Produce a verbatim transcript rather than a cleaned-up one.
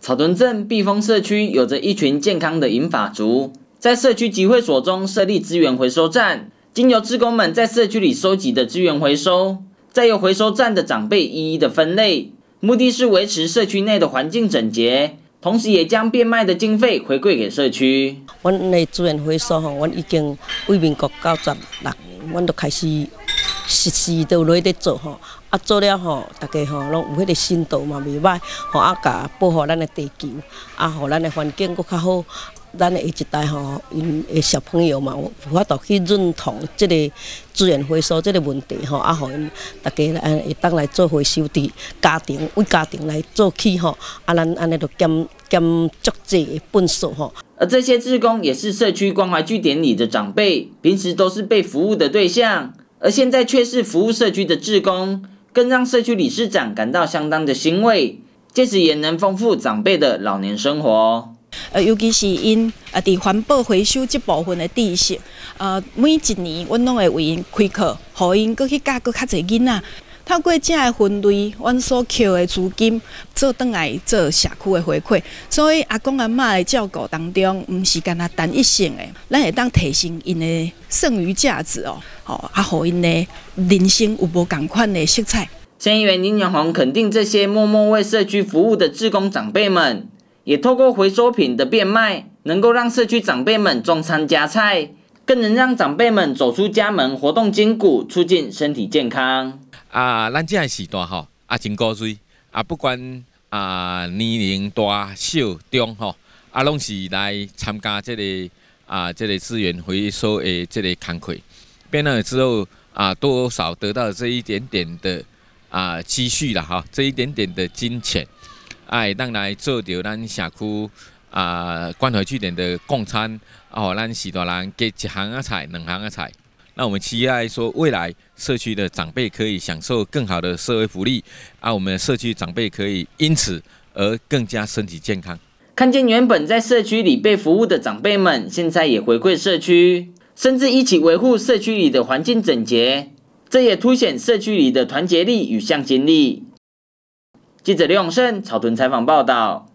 草屯镇碧峰社区有着一群健康的银发族，在社区集会所中设立资源回收站，经由志工们在社区里收集的资源回收，再由回收站的长辈一一的分类，目的是维持社区内的环境整洁，同时也将变卖的经费回馈给社区。 阮的资源回收吼，阮已经为民国九十六年，阮就开始实施就落在做吼。 啊，做了吼，大家吼拢有迄个深度嘛，袂歹吼，啊，甲保护咱的地球，啊，互咱的环境佫较好。咱的下一代吼，因的小朋友嘛，有法度去认同即个资源回收即个问题吼，啊，互因大家来会当来做回收，伫家庭为家庭来做起吼，啊，咱安尼就减减足济的本数吼。 而这些志工也是社区关怀据点里的长辈，平时都是被服务的对象，而现在却是服务社区的志工。 更让社区理事长感到相当的欣慰，借此也能丰富长辈的老年生活。 呃，尤其是因啊，伫环保回收这部分的知识，呃，每一年阮拢会为因开课，互因搁去教搁较侪囡仔。透过这个分类，阮所扣的资金做转来做社区的回馈，所以阿公阿嬷的照顾当中，毋是干那单一性的，咱会当提升因的剩余价值哦，哦，啊，互因的人生有无共款的色彩。 县议员林永红肯定这些默默为社区服务的志工长辈们，也透过回收品的变卖，能够让社区长辈们种餐加菜，更能让长辈们走出家门，活动筋骨，促进身体健康。 啊，咱这个时代吼，啊真古锥，啊不管啊年龄大小中吼，啊拢是来参加这个啊这个资源回收的这个工作，变了之后啊多少得到这一点点的啊积蓄啦哈，这一点点的金钱，啊会当来做着咱社区啊关怀据点的供餐，啊，咱时代人加一行啊菜，两行啊菜。 那我们期待说，未来社区的长辈可以享受更好的社会福利，啊，我们的社区长辈可以因此而更加身体健康。 看见原本在社区里被服务的长辈们，现在也回馈社区，甚至一起维护社区里的环境整洁，这也凸显社区里的团结力与向心力。记者刘永胜草屯采访报道。